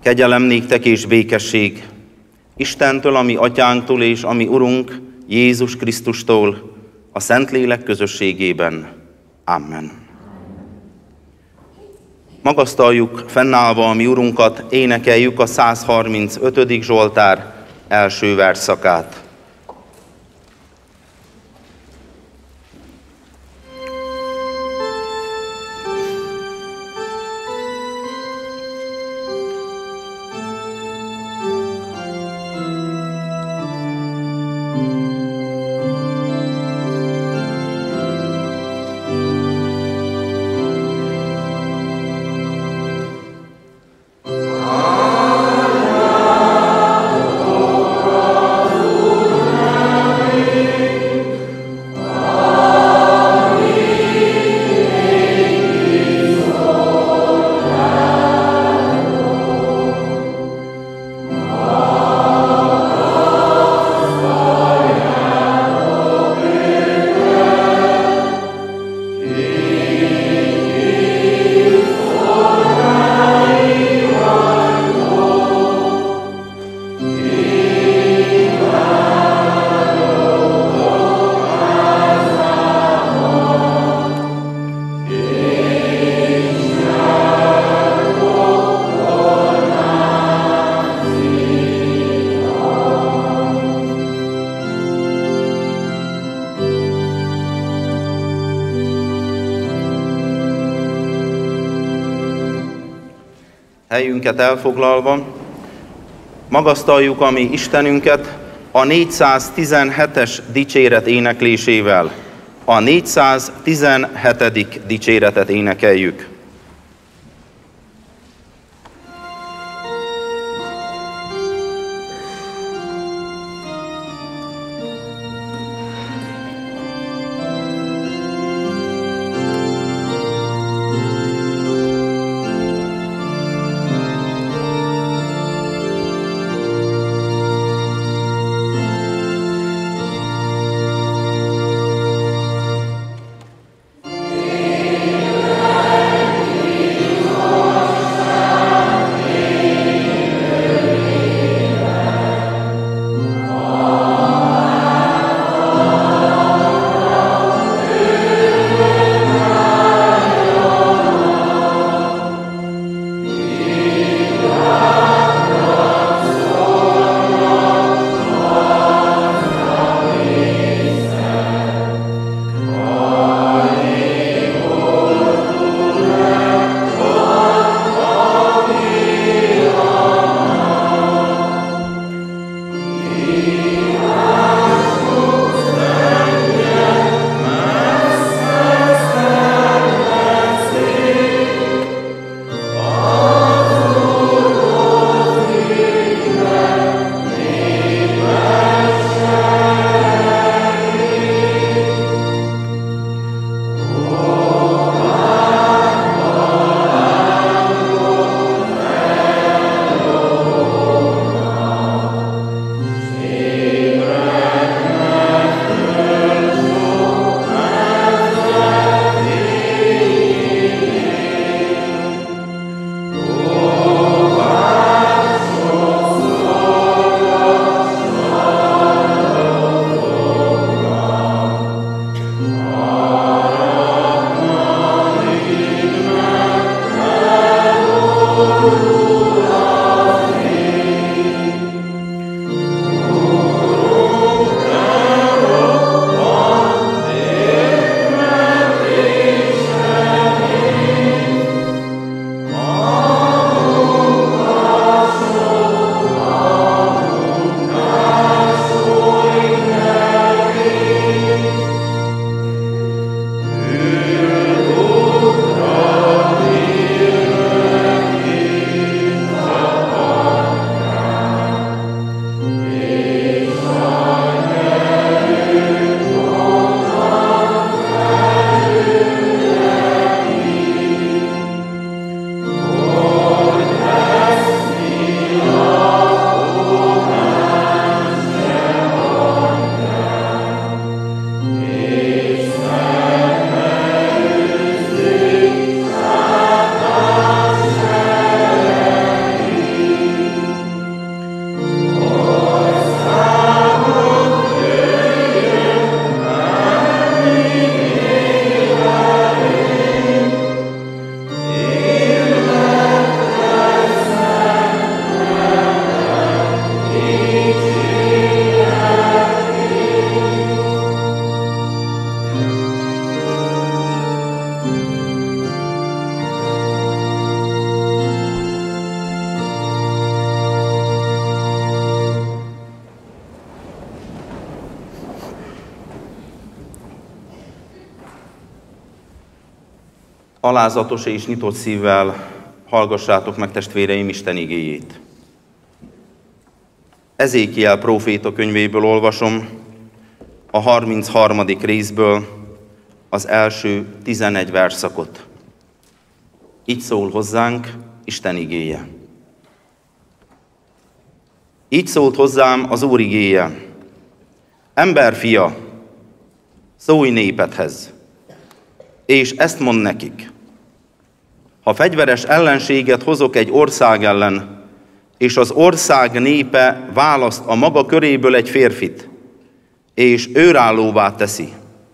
Kegyelem néktek és békesség Istentől, ami atyánktól és ami Urunk, Jézus Krisztustól, a Szentlélek közösségében. Amen. Magasztaljuk fennállva a mi Urunkat, énekeljük a 135. Zsoltár első versszakát. Helyünket elfoglalva, magasztaljuk a mi Istenünket a 417-es dicséret éneklésével. A 417. dicséretet énekeljük. Alázatos és nyitott szívvel hallgassátok meg, testvéreim, Isten igéjét. Ezékiel próféta könyvéből olvasom, a 33. részből az első 11 versszakot. Így szól hozzánk Isten igéje. Így szólt hozzám az Úr igéje: Emberfia, szólj népedhez, és ezt mondd nekik: ha fegyveres ellenséget hozok egy ország ellen, és az ország népe választ a maga köréből egy férfit, és őrállóvá teszi,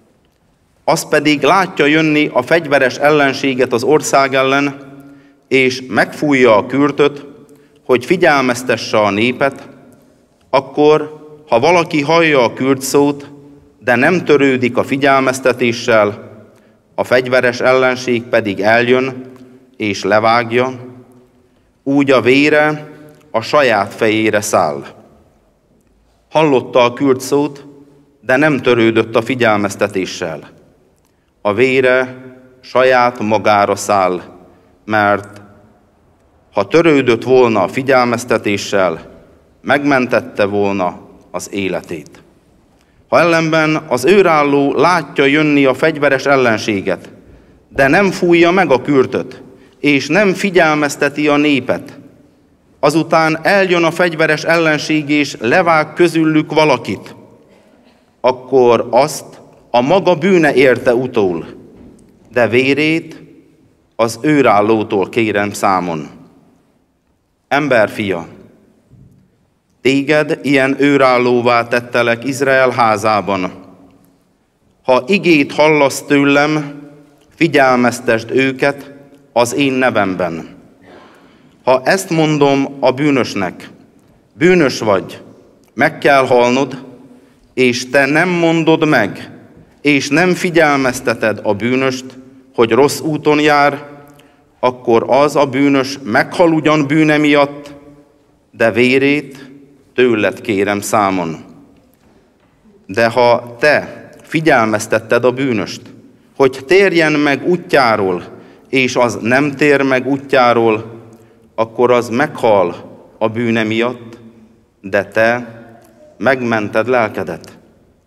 az pedig látja jönni a fegyveres ellenséget az ország ellen, és megfújja a kürtöt, hogy figyelmeztesse a népet, akkor, ha valaki hallja a kürt szót, de nem törődik a figyelmeztetéssel, a fegyveres ellenség pedig eljön és levágja, úgy a vére a saját fejére száll. Hallotta a kürt szót, de nem törődött a figyelmeztetéssel. A vére saját magára száll, mert ha törődött volna a figyelmeztetéssel, megmentette volna az életét. Ha ellenben az őrálló látja jönni a fegyveres ellenséget, de nem fújja meg a kürtöt, és nem figyelmezteti a népet, azután eljön a fegyveres ellenség és levág közülük valakit, akkor azt a maga bűne érte utól, de vérét az őrállótól kérem számon. Emberfia, téged ilyen őrállóvá tettelek Izrael házában. Ha igét hallasz tőlem, figyelmeztesd őket az én nevemben. Ha ezt mondom a bűnösnek: bűnös vagy, meg kell halnod, és te nem mondod meg, és nem figyelmezteted a bűnöst, hogy rossz úton jár, akkor az a bűnös meghal ugyan bűne miatt, de vérét tőled kérem számon. De ha te figyelmeztetted a bűnöst, hogy térjen meg útjáról, és az nem tér meg útjáról, akkor az meghal a bűne miatt, de te megmented lelkedet.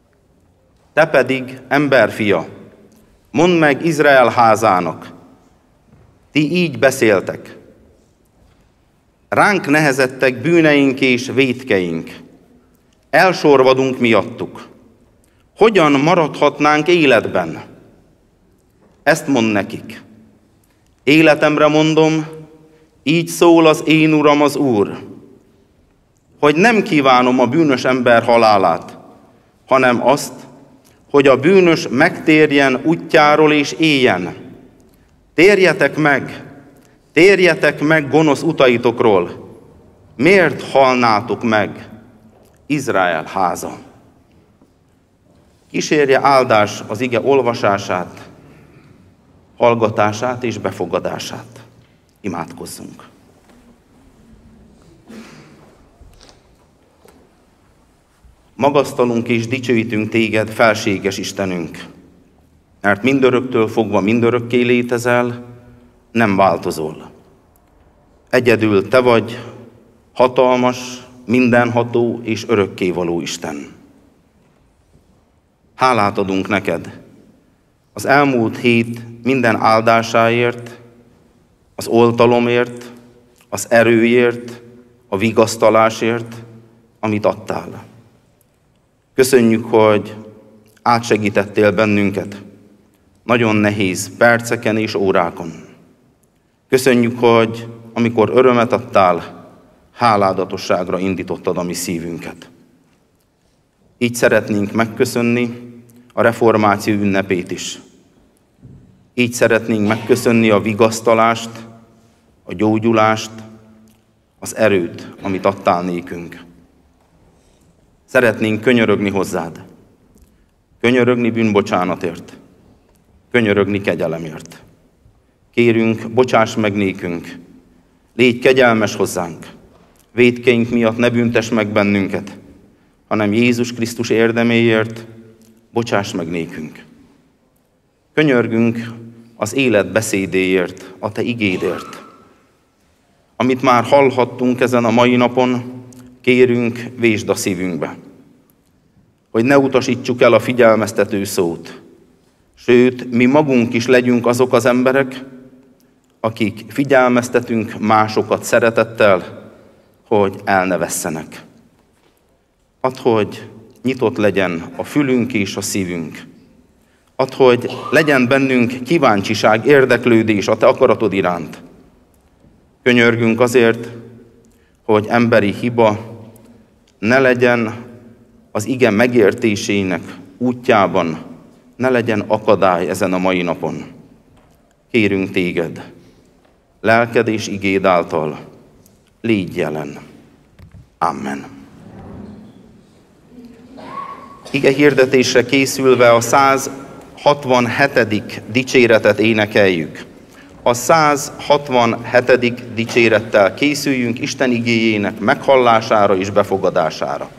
Te pedig, emberfia, mondd meg Izrael házának: ti így beszéltek. Ránk nehezettek bűneink és vétkeink. Elsorvadunk miattuk. Hogyan maradhatnánk életben? Ezt mondd nekik: életemre mondom, így szól az én Uram az Úr, hogy nem kívánom a bűnös ember halálát, hanem azt, hogy a bűnös megtérjen útjáról és éljen. Térjetek meg gonosz utaitokról. Miért halnátok meg, Izrael háza? Kísérje áldás az ige olvasását, hallgatását és befogadását. Imádkozzunk. Magasztalunk és dicsőítünk téged, felséges Istenünk, mert mindöröktől fogva mindörökké létezel, nem változol. Egyedül te vagy, hatalmas, mindenható és örökkévaló Isten. Hálát adunk neked az elmúlt hét minden áldásáért, az oltalomért, az erőért, a vigasztalásért, amit adtál. Köszönjük, hogy átsegítettél bennünket nagyon nehéz perceken és órákon. Köszönjük, hogy amikor örömet adtál, háládatosságra indítottad a mi szívünket. Így szeretnénk megköszönni a reformáció ünnepét is. Így szeretnénk megköszönni a vigasztalást, a gyógyulást, az erőt, amit adtál nékünk. Szeretnénk könyörögni hozzád, könyörögni bűnbocsánatért, könyörögni kegyelemért. Kérünk, bocsáss meg nékünk, légy kegyelmes hozzánk, vétkeink miatt ne büntess meg bennünket, hanem Jézus Krisztus érdeméért bocsáss meg nékünk. Könyörgünk az élet beszédéért, a Te igédért. Amit már hallhattunk ezen a mai napon, kérünk, vésd a szívünkbe, hogy ne utasítsuk el a figyelmeztető szót, sőt, mi magunk is legyünk azok az emberek, akik figyelmeztetünk másokat szeretettel, hogy el ne vesszenek. Add, hogy nyitott legyen a fülünk és a szívünk. Add, hogy legyen bennünk kíváncsiság, érdeklődés a Te akaratod iránt. Könyörgünk azért, hogy emberi hiba ne legyen az ige megértésének útjában, ne legyen akadály ezen a mai napon. Kérünk Téged, lelked és igéd által, légy jelen. Amen. Ige hirdetésre készülve a 167. dicséretet énekeljük. A 167. dicsérettel készüljünk Isten igéjének meghallására és befogadására.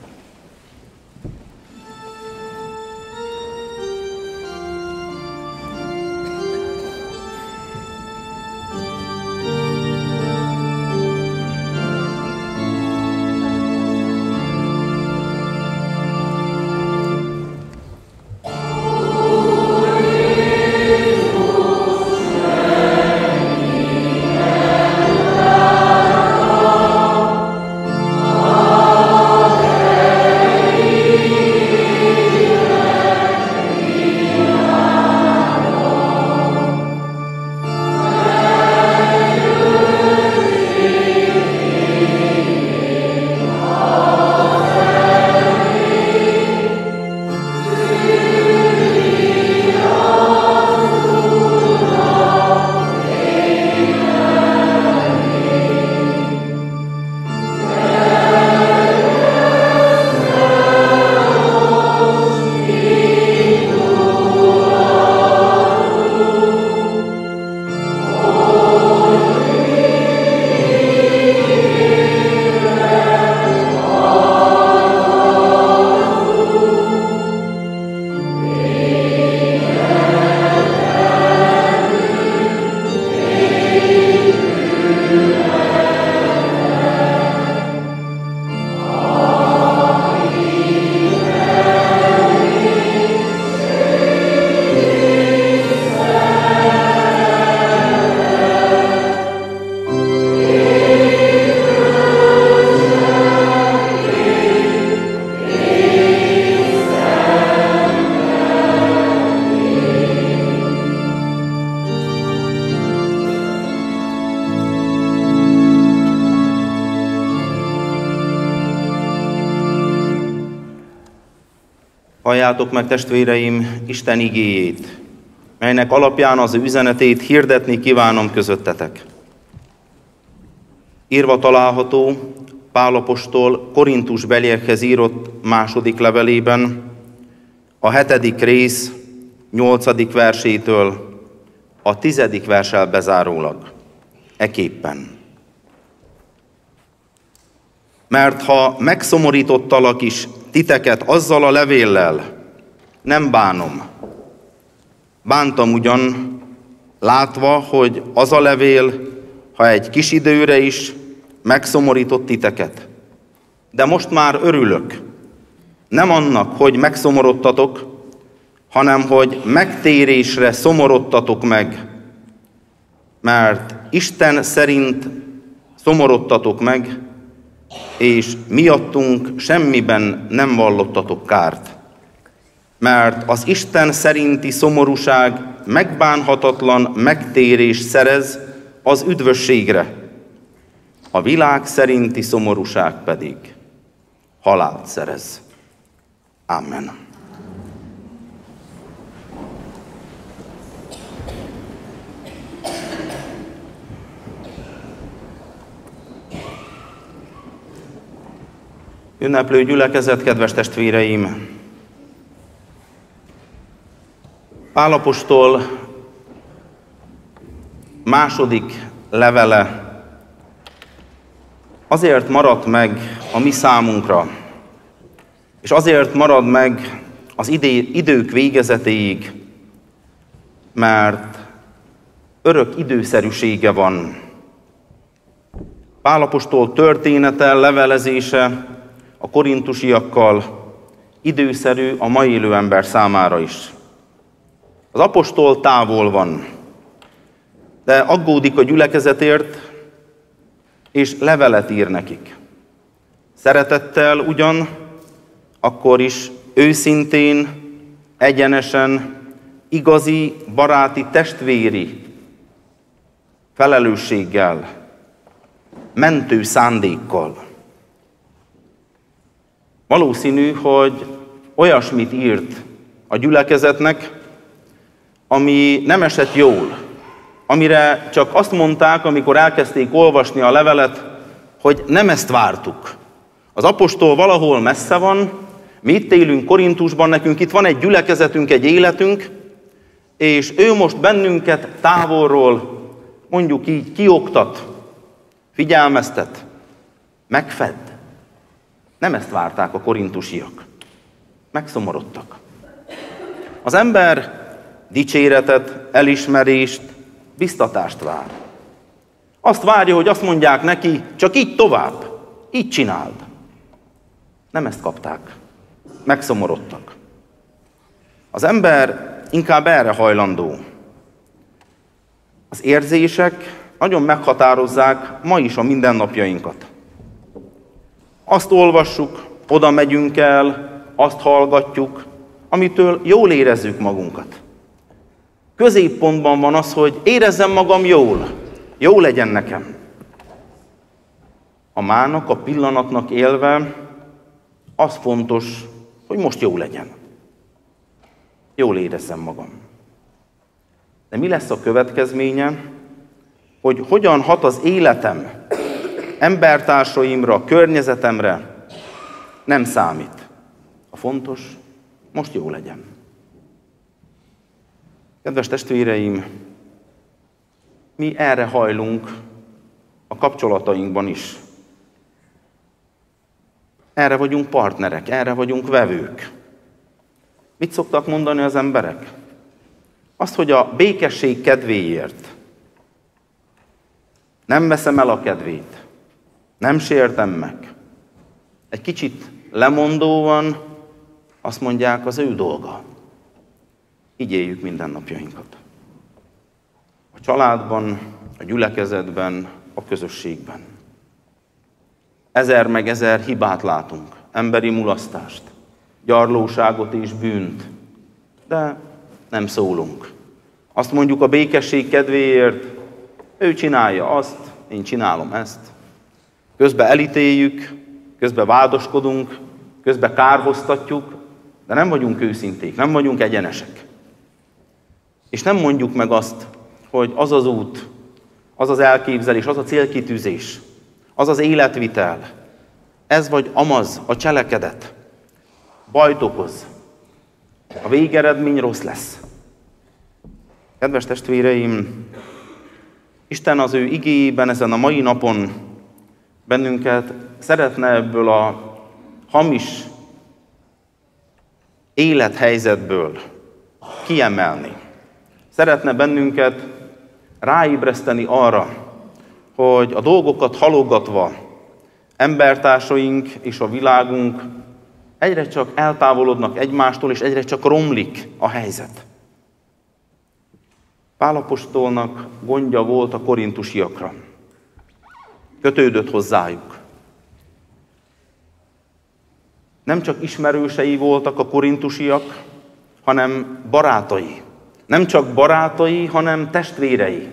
Halljátok meg, testvéreim, Isten igéjét, melynek alapján az ő üzenetét hirdetni kívánom közöttetek. Írva található Pál apostol Korintusbeliekhez írott második levelében, a 7. rész 8. versétől a 10. verssel bezárólag, eképpen. Mert ha megszomorítottalak is titeket azzal a levéllel, nem bánom. Bántam ugyan, látva, hogy az a levél, ha egy kis időre is megszomorított titeket. De most már örülök. Nem annak, hogy megszomorodtatok, hanem hogy megtérésre szomorodtatok meg. Mert Isten szerint szomorodtatok meg, és miattunk semmiben nem vallottatok kárt. Mert az Isten szerinti szomorúság megbánhatatlan megtérés szerez az üdvösségre, a világ szerinti szomorúság pedig halált szerez. Amen. Ünneplő gyülekezet, kedves testvéreim! Pál apostol második levele azért maradt meg a mi számunkra, és azért marad meg az idők végezetéig, mert örök időszerűsége van. Pál apostol története, levelezése a korintusiakkal időszerű a mai élő ember számára is. Az apostol távol van, de aggódik a gyülekezetért, és levelet ír nekik. Szeretettel ugyan, akkor is őszintén, egyenesen, igazi, baráti, testvéri felelősséggel, mentő szándékkal. Valószínű, hogy olyasmit írt a gyülekezetnek, ami nem esett jól, amire csak azt mondták, amikor elkezdték olvasni a levelet, hogy nem ezt vártuk. Az apostol valahol messze van, mi itt élünk Korintusban, nekünk itt van egy gyülekezetünk, egy életünk, és ő most bennünket távolról, mondjuk így, kioktat, figyelmeztet, megfed. Nem ezt várták a korintusiak. Megszomorodtak. Az ember dicséretet, elismerést, biztatást vár. Azt várja, hogy azt mondják neki, csak így tovább, így csináld. Nem ezt kapták. Megszomorodtak. Az ember inkább erre hajlandó. Az érzések nagyon meghatározzák ma is a mindennapjainkat. Azt olvassuk, oda megyünk el, azt hallgatjuk, amitől jól érezzük magunkat. Középpontban van az, hogy érezzem magam jól, jó legyen nekem. A mának, a pillanatnak élve, az fontos, hogy most jó legyen. Jól érezzem magam. De mi lesz a következménye, hogy hogyan hat az életem embertársaimra, környezetemre, nem számít. A fontos, most jó legyen. Kedves testvéreim, mi erre hajlunk a kapcsolatainkban is. Erre vagyunk partnerek, erre vagyunk vevők. Mit szoktak mondani az emberek? Azt, hogy a békesség kedvéért nem veszem el a kedvét, nem sértem meg. Egy kicsit lemondóan azt mondják, az ő dolga. Így éljük mindennapjainkat. A családban, a gyülekezetben, a közösségben. Ezer meg ezer hibát látunk, emberi mulasztást, gyarlóságot és bűnt, de nem szólunk. Azt mondjuk a békesség kedvéért, ő csinálja azt, én csinálom ezt. Közben elítéljük, közben vádoskodunk, közben kárhoztatjuk, de nem vagyunk őszinték, nem vagyunk egyenesek. És nem mondjuk meg azt, hogy az az út, az az elképzelés, az a célkitűzés, az az életvitel, ez vagy amaz a cselekedet, bajt okoz, a végeredmény rossz lesz. Kedves testvéreim, Isten az ő igéjében ezen a mai napon bennünket szeretne ebből a hamis élethelyzetből kiemelni. Szeretne bennünket ráébreszteni arra, hogy a dolgokat halogatva embertársaink és a világunk egyre csak eltávolodnak egymástól, és egyre csak romlik a helyzet. Pál apostolnak gondja volt a korintusiakra. Kötődött hozzájuk. Nem csak ismerősei voltak a korintusiak, hanem barátai. Nem csak barátai, hanem testvérei.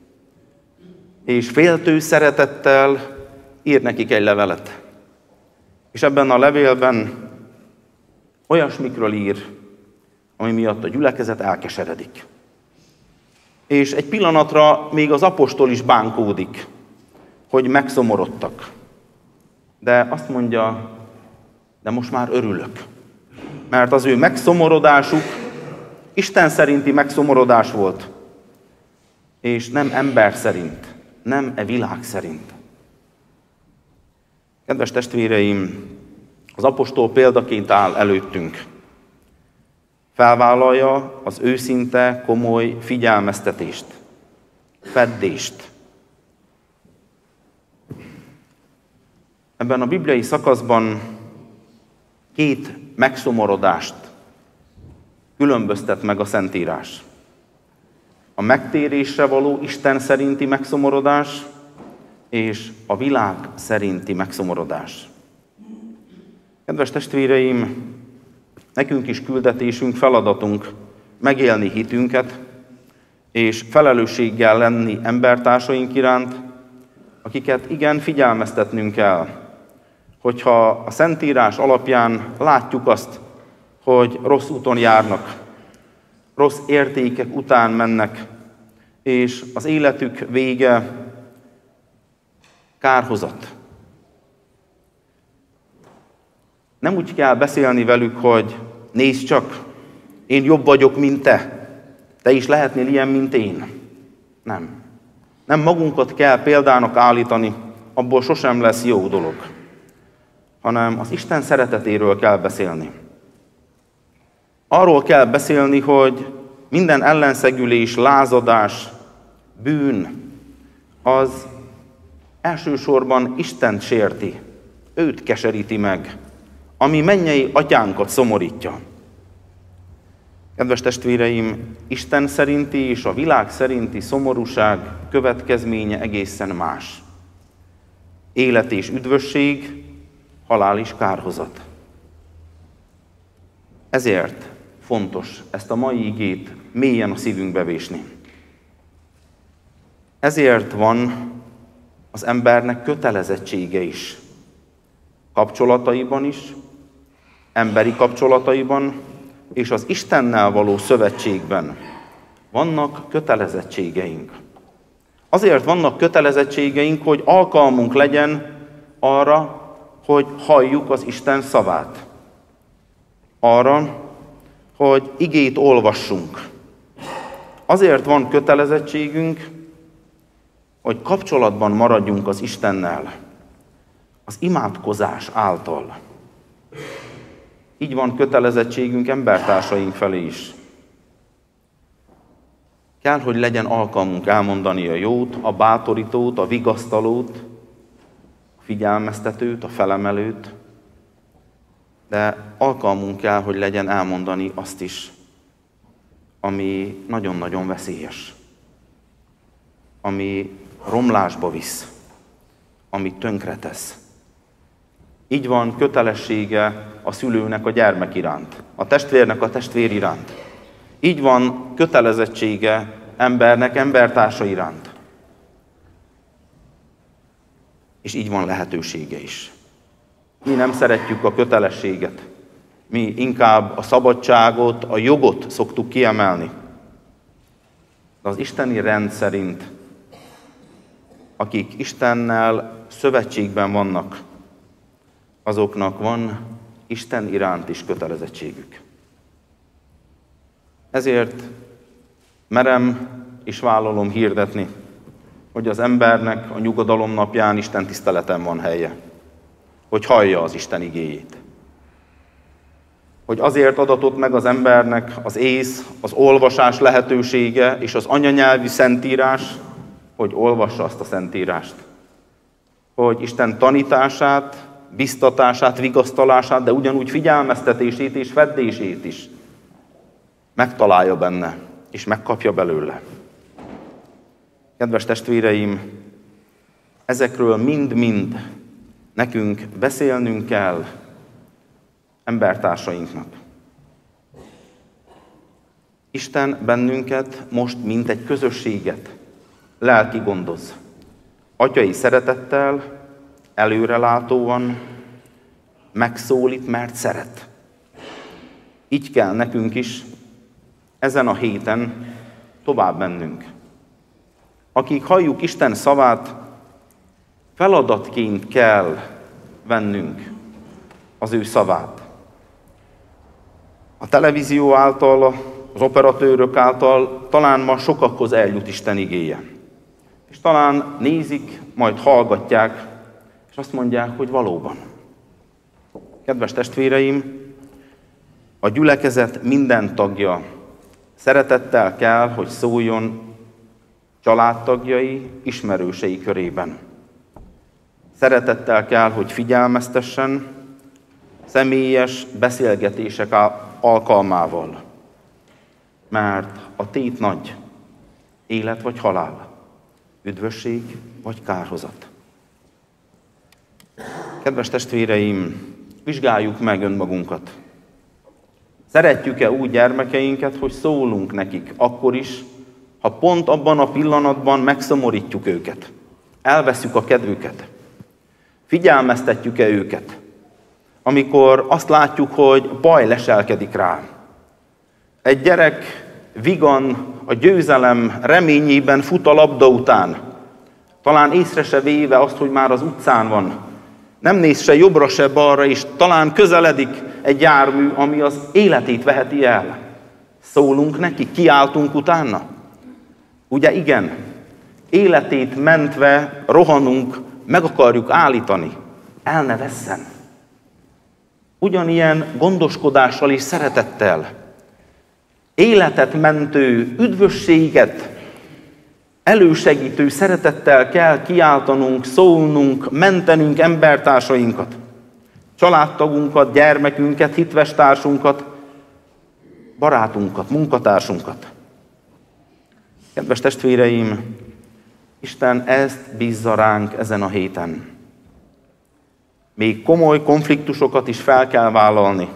És féltő szeretettel ír nekik egy levelet. És ebben a levélben olyasmikről ír, ami miatt a gyülekezet elkeseredik. És egy pillanatra még az apostol is bánkódik, hogy megszomorodtak. De azt mondja, de most már örülök. Mert az ő megszomorodásuk Isten szerinti megszomorodás volt, és nem ember szerint, nem e világ szerint. Kedves testvéreim, az apostol példaként áll előttünk. Felvállalja az őszinte, komoly figyelmeztetést. feddést. Ebben a bibliai szakaszban két megszomorodást különböztet meg a Szentírás. A megtérésre való Isten szerinti megszomorodás és a világ szerinti megszomorodás. Kedves testvéreim, nekünk is küldetésünk, feladatunk megélni hitünket, és felelősséggel lenni embertársaink iránt, akiket igen figyelmeztetnünk kell, hogyha a Szentírás alapján látjuk azt, hogy rossz úton járnak, rossz értékek után mennek, és az életük vége kárhozat. Nem úgy kell beszélni velük, hogy nézd csak, én jobb vagyok, mint te is lehetnél ilyen, mint én. Nem. Nem magunkat kell példának állítani, abból sosem lesz jó dolog, hanem az Isten szeretetéről kell beszélni. Arról kell beszélni, hogy minden ellenszegülés, lázadás, bűn, az elsősorban Istent sérti, őt keseríti meg, ami mennyei atyánkat szomorítja. Kedves testvéreim, Isten szerinti és a világ szerinti szomorúság következménye egészen más. Élet és üdvösség, halál és kárhozat. Ezért fontos ezt a mai igét mélyen a szívünkbe vésni. Ezért van az embernek kötelezettsége is. Kapcsolataiban is, emberi kapcsolataiban, és az Istennel való szövetségben vannak kötelezettségeink. Azért vannak kötelezettségeink, hogy alkalmunk legyen arra, hogy halljuk az Isten szavát. Arra, hogy igét olvassunk. Azért van kötelezettségünk, hogy kapcsolatban maradjunk az Istennel, az imádkozás által. Így van kötelezettségünk embertársaink felé is. Kell, hogy legyen alkalmunk elmondani a jót, a bátorítót, a vigasztalót, a figyelmeztetőt, a felemelőt, de alkalmunk kell, hogy legyen elmondani azt is, ami nagyon-nagyon veszélyes, ami romlásba visz, ami tönkretesz. Így van kötelessége a szülőnek a gyermek iránt, a testvérnek a testvér iránt. Így van kötelezettsége embernek embertársa iránt. És így van lehetősége is. Mi nem szeretjük a kötelességet. Mi inkább a szabadságot, a jogot szoktuk kiemelni. De az isteni rend szerint, akik Istennel szövetségben vannak, azoknak van Isten iránt is kötelezettségük. Ezért merem és vállalom hirdetni, hogy az embernek a nyugodalom napján Isten tiszteleten van helye, hogy hallja az Isten igéjét. Hogy azért adatott meg az embernek az ész, az olvasás lehetősége és az anyanyelvű szentírás, hogy olvassa azt a szentírást. Hogy Isten tanítását, biztatását, vigasztalását, de ugyanúgy figyelmeztetését és feddését is megtalálja benne, és megkapja belőle. Kedves testvéreim, ezekről mind-mind nekünk beszélnünk kell embertársainknak. Isten bennünket most mint egy közösséget lelki gondoz. Atyai szeretettel, előrelátóan megszólít, mert szeret. Így kell nekünk is ezen a héten tovább mennünk. Akik halljuk Isten szavát, feladatként kell vennünk az ő szavát. A televízió által, az operatőrök által talán ma sokakhoz eljut Isten igéje. És talán nézik, majd hallgatják, és azt mondják, hogy valóban. Kedves testvéreim, a gyülekezet minden tagja szeretettel kell, hogy szóljon családtagjai, ismerősei körében. Szeretettel kell, hogy figyelmeztessen, személyes beszélgetések alkalmával, mert a tét nagy, élet vagy halál, üdvösség vagy kárhozat. Kedves testvéreim, vizsgáljuk meg önmagunkat. Szeretjük-e úgy gyermekeinket, hogy szólunk nekik akkor is, ha pont abban a pillanatban megszomorítjuk őket, elveszük a kedvüket, figyelmeztetjük-e őket, amikor azt látjuk, hogy baj leselkedik rá. Egy gyerek vigan a győzelem reményében fut a labda után, talán észre se véve azt, hogy már az utcán van. Nem néz se jobbra, se balra, és talán közeledik egy jármű, ami az életét veheti el. Szólunk neki, kiáltunk utána. Ugye igen, életét mentve rohanunk, meg akarjuk állítani. El ne vesszen. Ugyanilyen gondoskodással és szeretettel, életet mentő, üdvösséget elősegítő szeretettel kell kiáltanunk, szólnunk, mentenünk embertársainkat, családtagunkat, gyermekünket, hitvestársunkat, barátunkat, munkatársunkat. Kedves testvéreim, Isten ezt bízza ránk ezen a héten. Még komoly konfliktusokat is fel kell vállalni.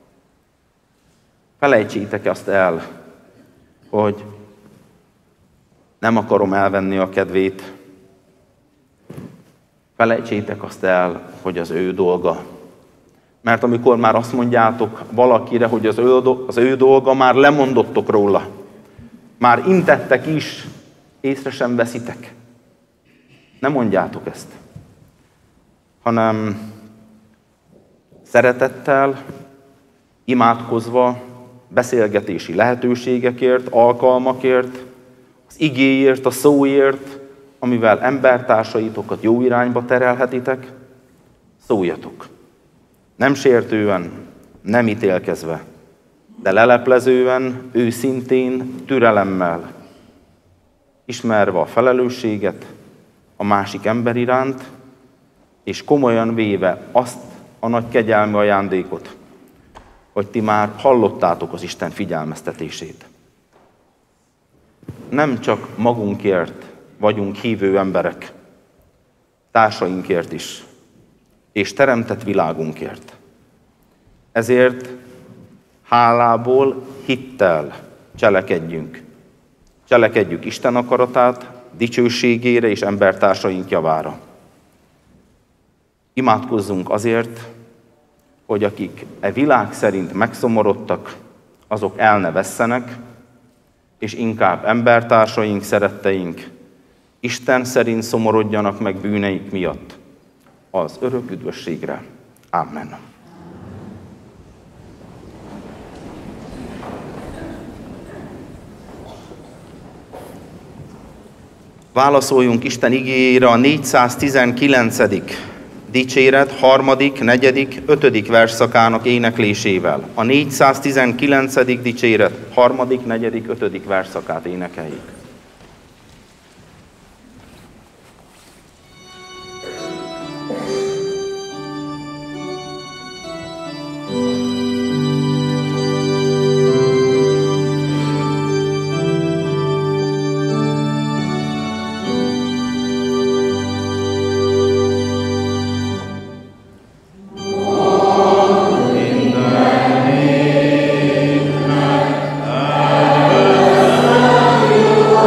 Felejtsétek azt el, hogy nem akarom elvenni a kedvét. Felejtsétek azt el, hogy az ő dolga. Mert amikor már azt mondjátok valakire, hogy az ő dolga, már lemondottok róla. Már intettek is, észre sem veszitek. Ne mondjátok ezt, hanem szeretettel, imádkozva, beszélgetési lehetőségekért, alkalmakért, az igéért, a szóért, amivel embertársaitokat jó irányba terelhetitek, szóljatok. Nem sértően, nem ítélkezve, de leleplezően, őszintén, türelemmel, ismerve a felelősséget a másik ember iránt, és komolyan véve azt a nagy kegyelmi ajándékot, hogy ti már hallottátok az Isten figyelmeztetését. Nem csak magunkért vagyunk hívő emberek, társainkért is, és teremtett világunkért. Ezért hálából, hittel cselekedjünk. Cselekedjük Isten akaratát, dicsőségére és embertársaink javára. Imádkozzunk azért, hogy akik e világ szerint megszomorodtak, azok el ne vesszenek, és inkább embertársaink, szeretteink Isten szerint szomorodjanak meg bűneik miatt az örök üdvösségre. Amen. Válaszoljunk Isten igéjére a 419. dicséret 3., 4., 5. versszakának éneklésével. A 419. dicséret 3., 4., 5. versszakát énekeljük. Amen.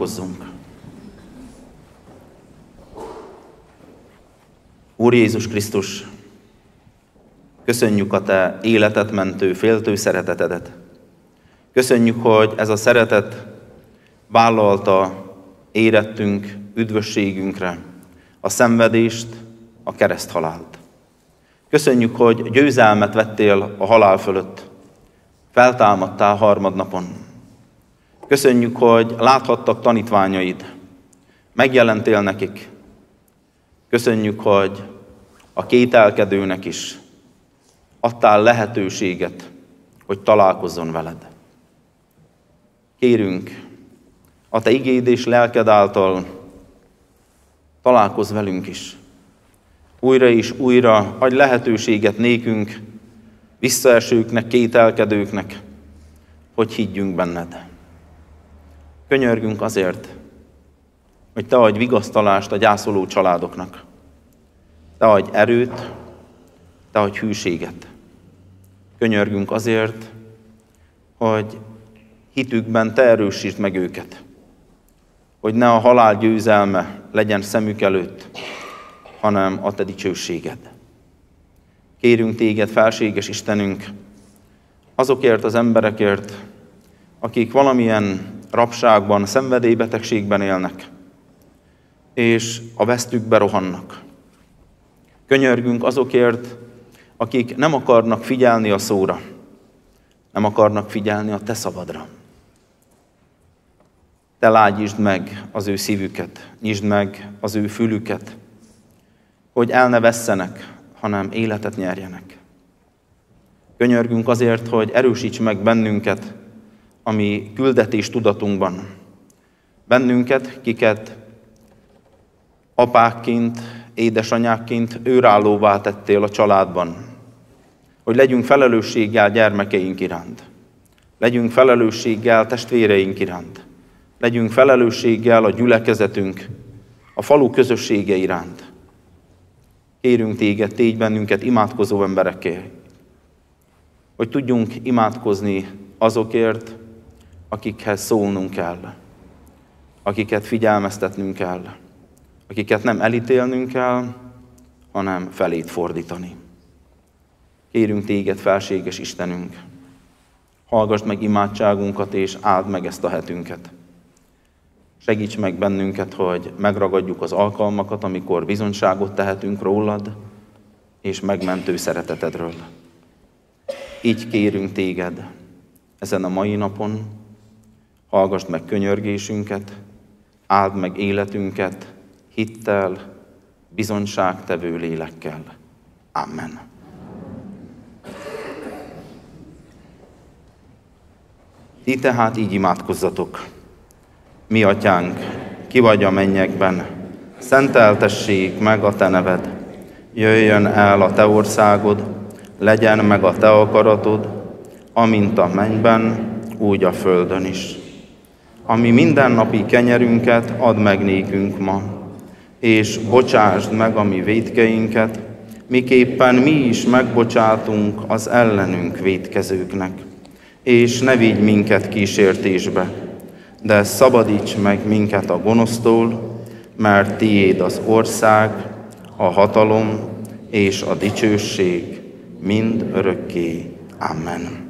Imádkozzunk! Úr Jézus Krisztus, köszönjük a Te életet mentő, féltő szeretetedet. Köszönjük, hogy ez a szeretet vállalta érettünk, üdvösségünkre a szenvedést, a kereszthalált. Köszönjük, hogy győzelmet vettél a halál fölött, feltámadtál harmadnapon. Köszönjük, hogy láthattak tanítványaid, megjelentél nekik. Köszönjük, hogy a kételkedőnek is adtál lehetőséget, hogy találkozzon veled. Kérünk, a Te igéd és lelked által találkozz velünk is. Újra és újra adj lehetőséget nékünk, visszaesőknek, kételkedőknek, hogy higgyünk benned. Könyörgünk azért, hogy Te adj vigasztalást a gyászoló családoknak. Te adj erőt, Te adj hűséget. Könyörgünk azért, hogy hitükben Te erősítsd meg őket. Hogy ne a halál győzelme legyen szemük előtt, hanem a Te dicsőséged. Kérünk Téged, felséges Istenünk, azokért az emberekért, akik valamilyen rabságban, szenvedélybetegségben élnek, és a vesztükbe rohannak. Könyörgünk azokért, akik nem akarnak figyelni a szóra, nem akarnak figyelni a Te szabadra. Te lágyítsd meg az ő szívüket, nyisd meg az ő fülüket, hogy el ne vesszenek, hanem életet nyerjenek. Könyörgünk azért, hogy erősíts meg bennünket a mi küldetés tudatunkban. Bennünket, kiket apákként, édesanyákként őrállóvá tettél a családban. Hogy legyünk felelősséggel gyermekeink iránt. Legyünk felelősséggel testvéreink iránt. Legyünk felelősséggel a gyülekezetünk, a falu közössége iránt. Kérünk Téged, tégy bennünket imádkozó emberekké, hogy tudjunk imádkozni azokért, akikhez szólnunk kell, akiket figyelmeztetnünk kell, akiket nem elítélnünk kell, hanem felét fordítani. Kérünk Téged, felséges Istenünk, hallgassd meg imádságunkat, és áld meg ezt a hetünket. Segíts meg bennünket, hogy megragadjuk az alkalmakat, amikor bizonyságot tehetünk rólad, és megmentő szeretetedről. Így kérünk Téged ezen a mai napon, hallgassd meg könyörgésünket, áld meg életünket hittel, bizonyságtevő lélekkel. Amen. Ti tehát így imádkozzatok. Mi atyánk, ki vagy a mennyekben, szenteltessék meg a Te neved. Jöjjön el a Te országod, legyen meg a Te akaratod, amint a mennyben, úgy a földön is. Ami mindennapi kenyerünket add meg nékünk ma, és bocsásd meg a mi vétkeinket, miképpen mi is megbocsátunk az ellenünk vétkezőknek. És ne vigy minket kísértésbe, de szabadíts meg minket a gonosztól, mert Tiéd az ország, a hatalom és a dicsőség mind örökké. Amen.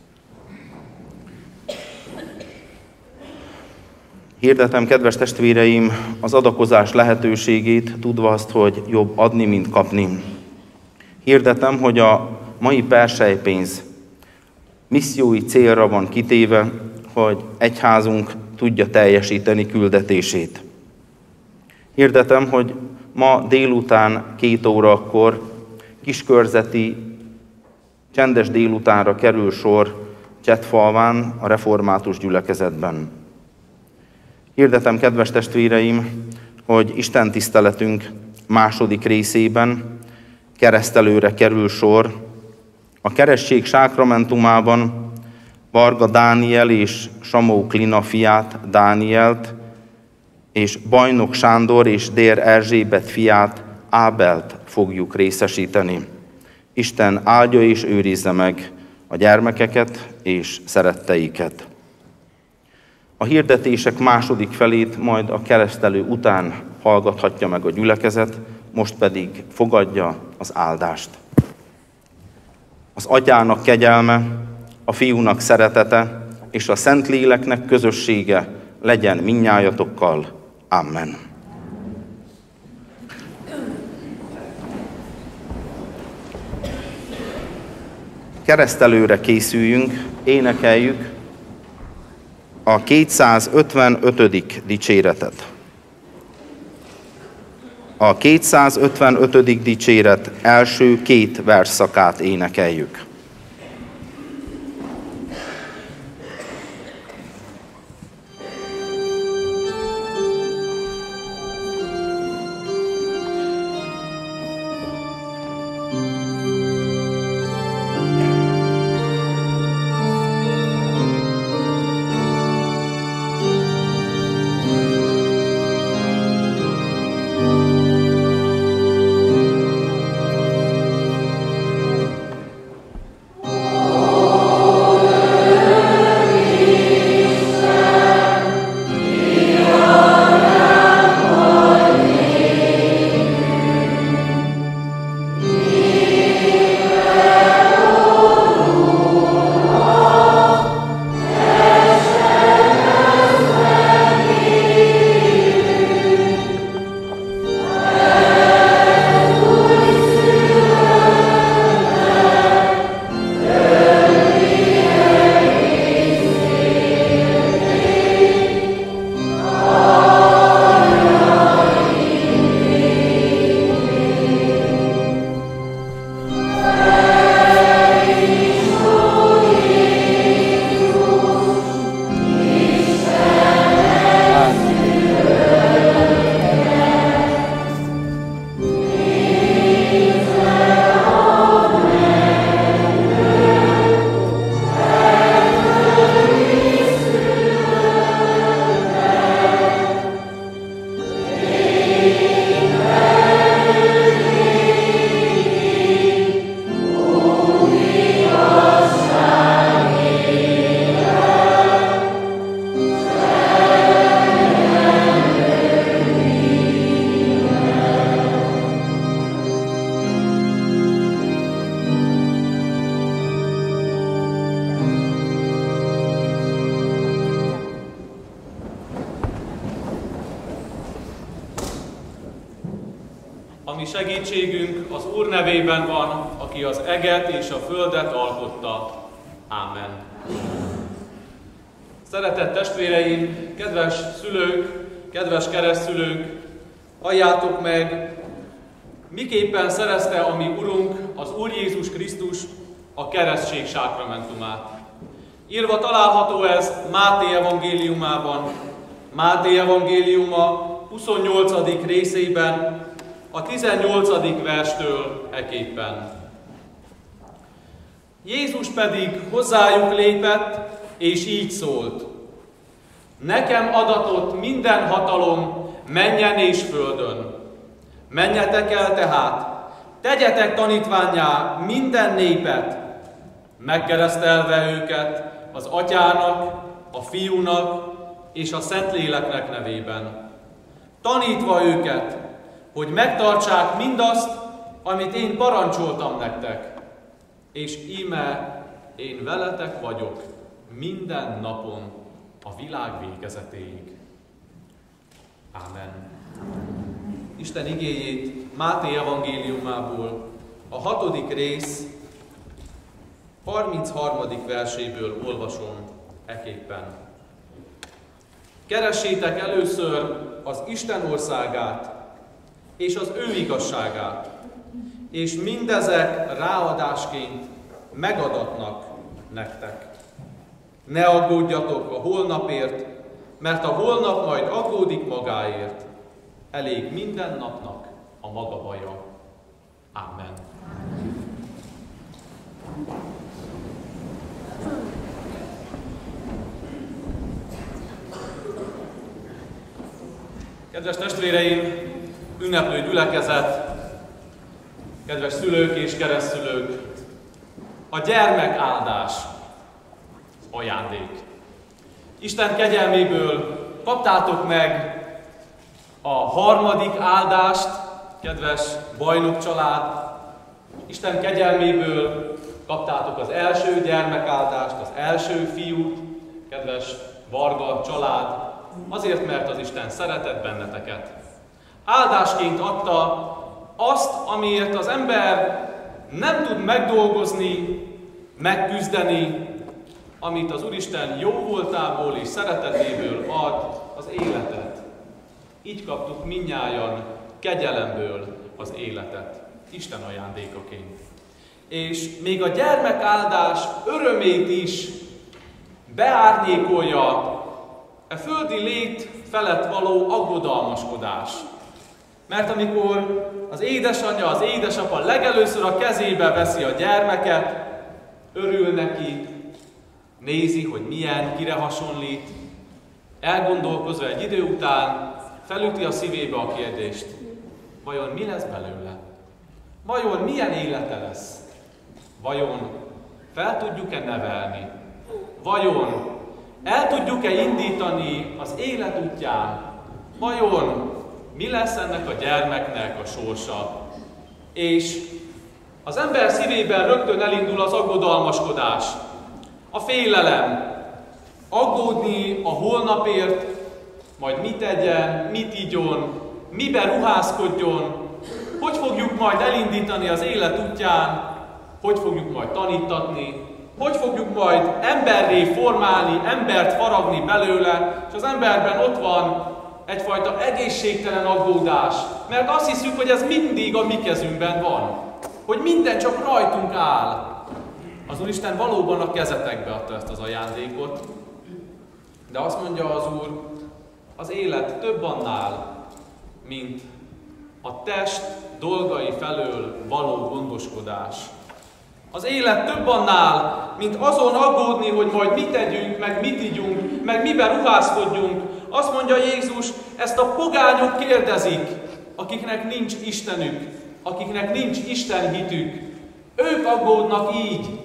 Hirdetem, kedves testvéreim, az adakozás lehetőségét, tudva azt, hogy jobb adni, mint kapni. Hirdetem, hogy a mai perselypénz missziói célra van kitéve, hogy egyházunk tudja teljesíteni küldetését. Hirdetem, hogy ma délután 2 órakor kiskörzeti, csendes délutánra kerül sor Csettfalván, a református gyülekezetben. Hirdetem, kedves testvéreim, hogy Isten tiszteletünk második részében keresztelőre kerül sor. A keresztség sákramentumában Varga Dániel és Samó Klina fiát, Dánielt, és Bajnok Sándor és Dér Erzsébet fiát, Ábelt fogjuk részesíteni. Isten áldja és őrizze meg a gyermekeket és szeretteiket. A hirdetések második felét majd a keresztelő után hallgathatja meg a gyülekezet, most pedig fogadja az áldást. Az Atyának kegyelme, a Fiúnak szeretete és a Szentléleknek közössége legyen mindnyájatokkal. Amen. Keresztelőre készüljünk, énekeljük a 255. dicséretet. A 255. dicséret első 2 versszakát énekeljük. Ami segítségünk az Úr nevében van, aki az eget és a földet alkotta. Ámen. Szeretett testvéreim, kedves szülők, kedves keresztszülők, halljátok meg, miképpen szerezte a mi Urunk, az Úr Jézus Krisztus a keresztség sákramentumát. Írva található ez Máté evangéliumában, Máté evangéliuma 28. részében, a 18. verstől eképpen. Jézus pedig hozzájuk lépett, és így szólt: Nekem adatott minden hatalom mennyen és földön. Menjetek el tehát, tegyetek tanítvánnyá minden népet, megkeresztelve őket az Atyának, a Fiúnak és a Szentléleknek nevében. Tanítva őket, hogy megtartsák mindazt, amit én parancsoltam nektek. És íme én veletek vagyok minden napon a világ végezetéig. Ámen. Isten igéjét Máté evangéliumából, a 6. rész 33. verséből olvasom eképpen. Keressétek először az Isten országát és az ő igazságát, és mindezek ráadásként megadatnak nektek. Ne aggódjatok a holnapért, mert a holnap majd aggódik magáért. Elég minden napnak a maga baja. Ámen. Kedves testvéreim, ünneplő gyülekezet, kedves szülők és keresztszülők, a gyermekáldás ajándék. Isten kegyelméből kaptátok meg a harmadik áldást, kedves bajnok család. Isten kegyelméből kaptátok az első gyermekáldást, az első fiút, kedves Varga család, azért, mert az Isten szeretett benneteket. Áldásként adta azt, amiért az ember nem tud megdolgozni, megküzdeni, amit az Úristen jóvoltából és szeretetéből ad, az életet. Így kaptuk mindnyájan kegyelemből az életet, Isten ajándékaként. És még a gyermekáldás örömét is beárnyékolja a földi lét felett való aggodalmaskodás. Mert amikor az édesanyja, az édesapa legelőször a kezébe veszi a gyermeket, örül neki, nézi, hogy milyen, kire hasonlít, elgondolkozva egy idő után felüti a szívébe a kérdést, vajon mi lesz belőle? Vajon milyen élete lesz? Vajon fel tudjuk-e nevelni? Vajon el tudjuk-e indítani az élet útján? Vajon mi lesz ennek a gyermeknek a sorsa? És az ember szívében rögtön elindul az aggodalmaskodás, a félelem, aggódni a holnapért, majd mit tegyen, mit igyon, miben ruházkodjon, hogy fogjuk majd elindítani az élet útján, hogy fogjuk majd tanítatni, hogy fogjuk majd emberré formálni, embert faragni belőle, és az emberben ott van egyfajta egészségtelen aggódás, mert azt hiszük, hogy ez mindig a mi kezünkben van, hogy minden csak rajtunk áll. Az Úristen valóban a kezetekbe adta ezt az ajándékot, de azt mondja az Úr, az élet több annál, mint a test dolgai felől való gondoskodás. Az élet több annál, mint azon aggódni, hogy majd mit tegyünk, meg mit igyunk, meg miben ruházkodjunk. Azt mondja Jézus, ezt a pogányok kérdezik, akiknek nincs Istenük, akiknek nincs Isten hitük. Ők aggódnak így,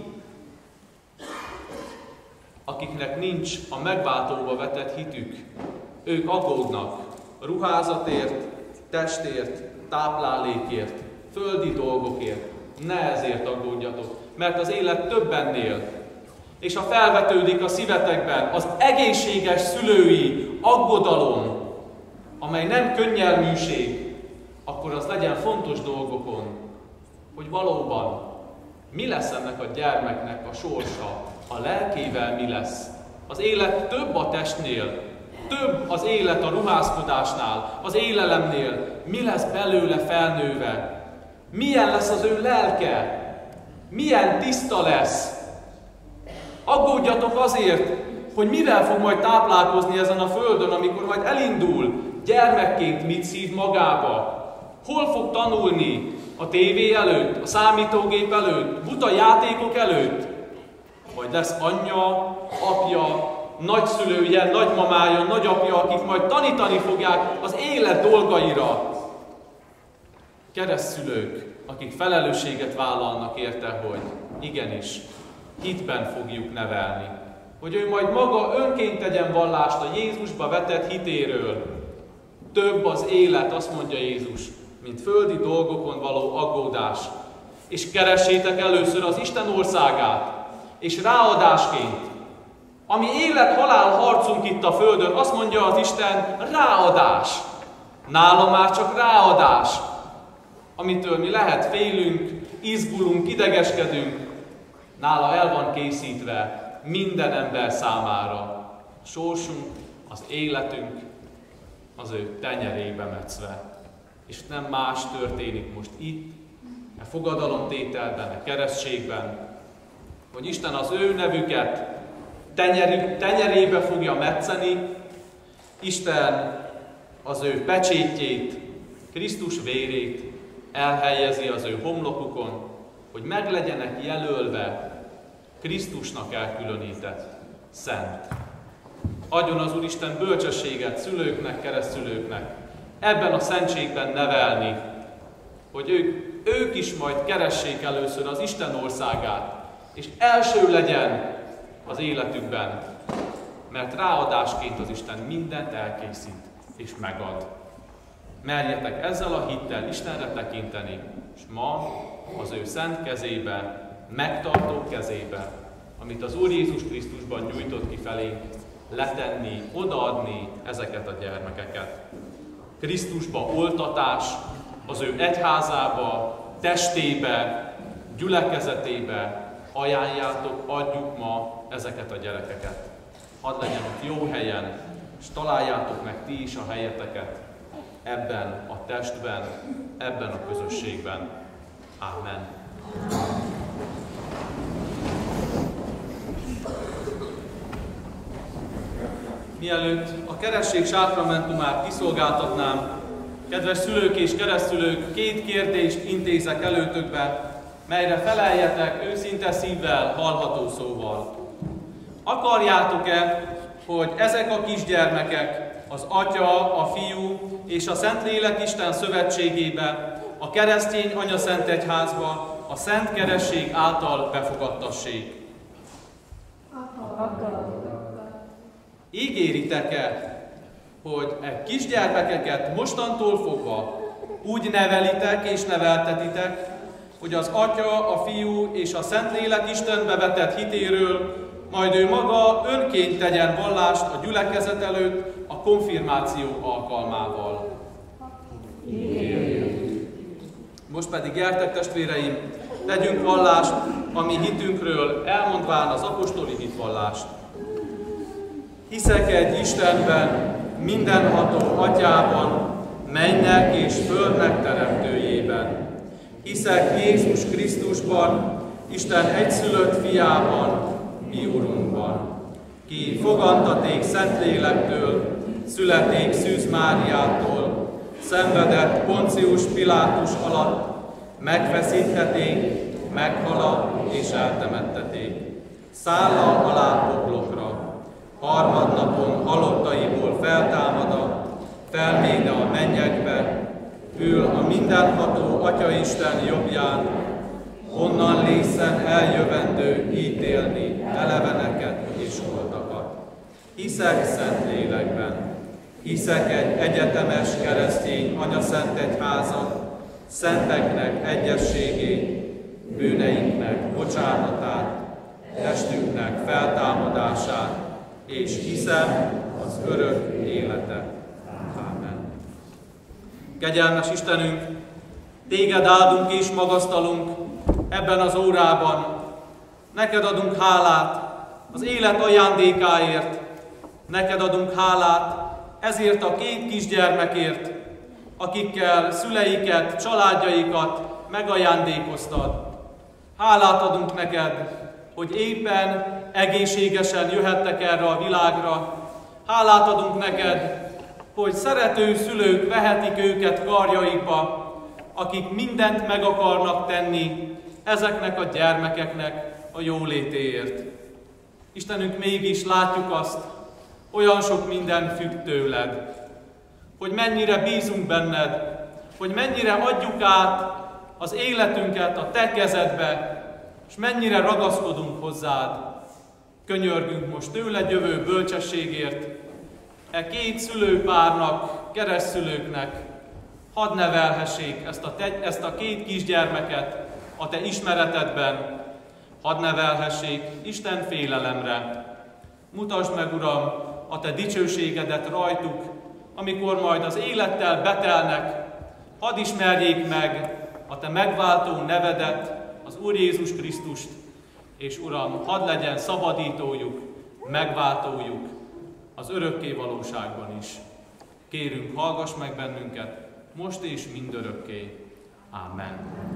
akiknek nincs a megváltóba vetett hitük. Ők aggódnak ruházatért, testért, táplálékért, földi dolgokért. Ne ezért aggódjatok, mert az élet több ennél. És ha felvetődik a szívetekben az egészséges szülői aggodalom, amely nem könnyelműség, akkor az legyen fontos dolgokon, hogy valóban mi lesz ennek a gyermeknek a sorsa, a lelkével mi lesz. Az élet több a testnél, több az élet a ruházkodásnál, az élelemnél. Mi lesz belőle felnőve? Milyen lesz az ő lelke? Milyen tiszta lesz? Aggódjatok azért, hogy mivel fog majd táplálkozni ezen a földön, amikor majd elindul, gyermekként mit szív magába. Hol fog tanulni? A tévé előtt, a számítógép előtt, buta játékok előtt? Vagy lesz anyja, apja, nagyszülője, nagymamája, nagyapja, akik majd tanítani fogják az élet dolgaira. Keresztszülők, akik felelősséget vállalnak érte, hogy igenis, hitben fogjuk nevelni. Hogy ő majd maga önként tegyen vallást a Jézusba vetett hitéről. Több az élet, azt mondja Jézus, mint földi dolgokon való aggódás. És keressétek először az Isten országát, és ráadásként, ami élet-halál harcunk itt a földön, azt mondja az Isten, ráadás. Nála már csak ráadás. Amitől mi lehet félünk, izgulunk, idegeskedünk, nála el van készítve minden ember számára. A sorsunk, az életünk az ő tenyerébe metszve. És nem más történik most itt, a fogadalomtételben, a keresztségben, hogy Isten az ő nevüket tenyerébe fogja metszeni, Isten az ő pecsétjét, Krisztus vérét elhelyezi az ő homlokukon, hogy meg legyenek jelölve Krisztusnak elkülönített szent. Adjon az Úristen bölcsességet szülőknek, keresztszülőknek, ebben a szentségben nevelni, hogy ők is majd keressék először az Isten országát, és első legyen az életükben mert ráadásként az Isten mindent elkészít és megad. Merjetek ezzel a hittel Istenre tekinteni, és ma az ő szent kezébe, megtartó kezébe, amit az Úr Jézus Krisztusban nyújtott ki felénk, letenni, odaadni ezeket a gyermekeket. Krisztusba oltatás, az ő egyházába, testébe, gyülekezetébe ajánljátok, adjuk ma ezeket a gyerekeket. Hadd legyen ott jó helyen, és találjátok meg ti is a helyeteket ebben a testben, ebben a közösségben. Amen. Mielőtt a keresztség sákramentumát kiszolgáltatnám, kedves szülők és keresztszülők, 2 kérdést intézek előtökbe, melyre feleljetek őszinte szívvel, hallható szóval. Akarjátok-e, hogy ezek a kisgyermekek az Atya, a Fiú és a Szentlélek Isten szövetségébe, a keresztény Anyaszent Egyházba, a Szent Keresztség által befogadtassék? Ígéritek-e, hogy e kisgyermekeket mostantól fogva úgy nevelitek és neveltetitek, hogy az Atya, a Fiú és a Szentlélek Istenbe vetett hitéről majd ő maga önként tegyen vallást a gyülekezet előtt a konfirmáció alkalmával? Most pedig gyertek, testvéreim, tegyünk vallást a mi hitünkről, elmondván az apostoli hitvallást. Hiszek egy Istenben, mindenható Atyában, mennek és földnek teremtőjében. Hiszek Jézus Krisztusban, Isten egyszülött fiában, mi Urunkban, ki fogantaték Szentlélektől, születék Szűz Máriától, szenvedett Poncius Pilátus alatt, megfeszítheték, meghalott és eltemetteték. Szálla alá poklokra, harmadnapon halottaiból feltámada, felméne a mennyekbe, ül a mindenható Atyaisten jobbján, onnan lészen eljövendő ítélni eleveneket és holtakat. Hiszek Szentlélekben, hiszek egy egyetemes keresztény Anyaszent Egyházat, szenteknek egyességét, bűneinknek bocsánatát, testünknek feltámadását, és hiszem az örök életet. Ámen. Kegyelmes Istenünk, Téged áldunk és magasztalunk ebben az órában. Neked adunk hálát az élet ajándékáért, neked adunk hálát ezért a 2 kisgyermekért, akikkel szüleiket, családjaikat megajándékoztad. Hálát adunk neked, hogy éppen egészségesen jöhettek erre a világra. Hálát adunk neked, hogy szerető szülők vehetik őket karjaikba, akik mindent meg akarnak tenni ezeknek a gyermekeknek a jólétéért. Istenünk, mégis látjuk azt, olyan sok minden függ tőled, hogy mennyire bízunk benned, hogy mennyire adjuk át az életünket a te kezedbe, és mennyire ragaszkodunk hozzád. Könyörgünk most tőled jövő bölcsességért, e 2 szülőpárnak, keresztszülőknek, hadd nevelhessék ezt a 2 kisgyermeket a te ismeretedben, hadd nevelhessék Isten félelemre. Mutasd meg, Uram, a te dicsőségedet rajtuk, amikor majd az élettel betelnek, hadd ismerjék meg a te megváltó nevedet, az Úr Jézus Krisztust, és Uram, hadd legyen szabadítójuk, megváltójuk az örökké valóságban is. Kérünk, hallgass meg bennünket, most és mindörökké. Amen.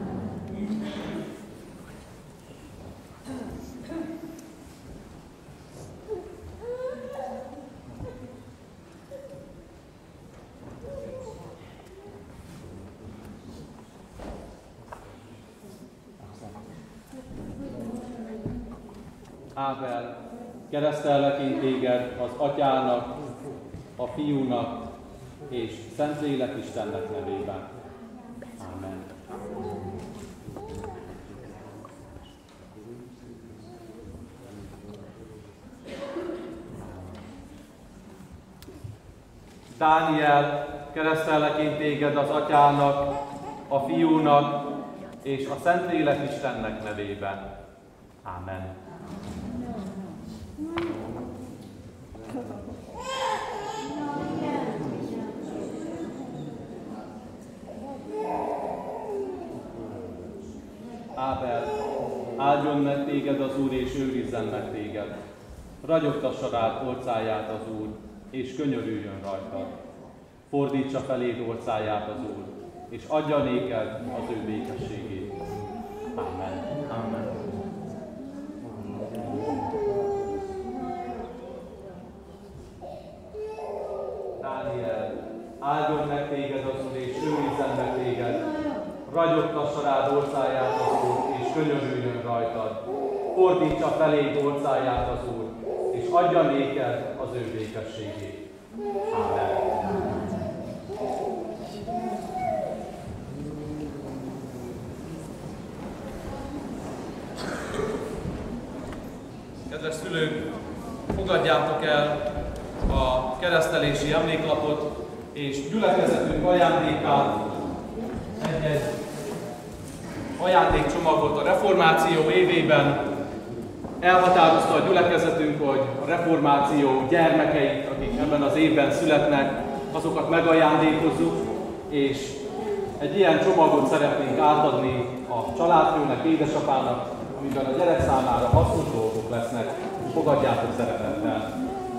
Ábel, keresztellek én téged az Atyának, a Fiúnak és Szentlélek Istennek nevében. Amen. Dániel, keresztellek én téged az Atyának, a Fiúnak és a Szentlélek Istennek nevében. Ámen. Ábel, áldjon meg téged az Úr, és őrizzen meg téged. Ragyogtassa rád orcáját az Úr, és könyörüljön rajtad. Fordítsa feléd orcáját az Úr, és adja néked az ő békességét. Amen. Amen. Dániel, áldjon meg téged az Úr, és őrizzen meg téged. Ragyogtassa rád orcáját az Úr, és könyörüljön rajtad. Fordítsa feléd orcáját az Úr, és adja néked az ő békességét. Amen. Kedves szülők, fogadjátok el a keresztelési emléklapot és gyülekezetünk ajándékát, egy ajándékcsomagot a reformáció évében. Elhatározta a gyülekezetünk, hogy a reformáció gyermekeit, akik ebben az évben születnek, azokat megajándékozzuk, és egy ilyen csomagot szeretnénk átadni a családfőnek, édesapának, amiben a gyerek számára hasznos dolgok lesznek. Fogadjátok szeretettel!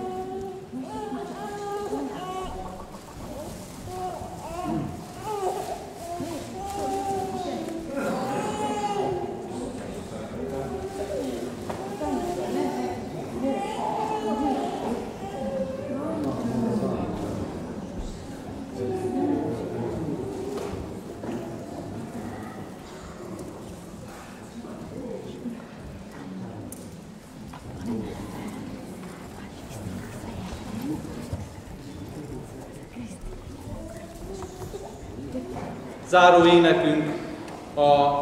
Záró énekünk a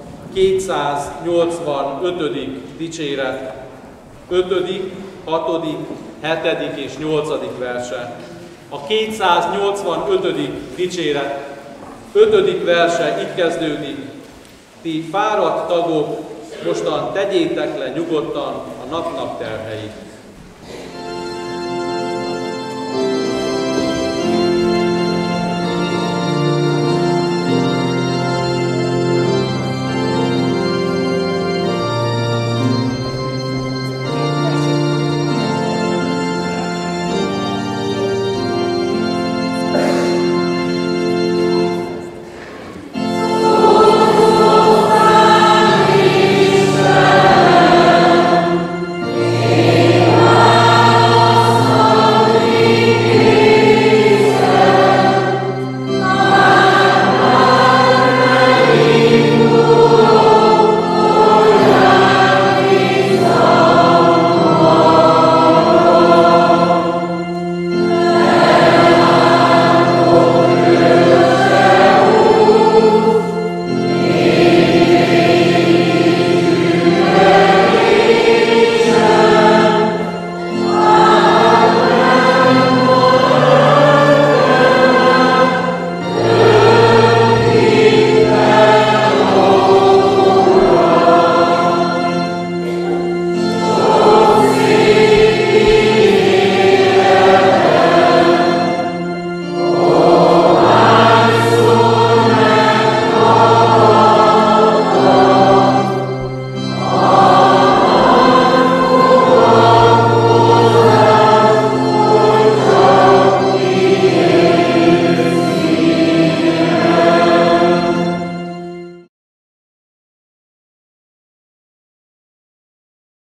285. dicséret 5., 6., 7. és 8. verse. A 285. dicséret 5. verse így kezdődik: ti fáradt tagok, mostan tegyétek le nyugodtan a napnak terheit.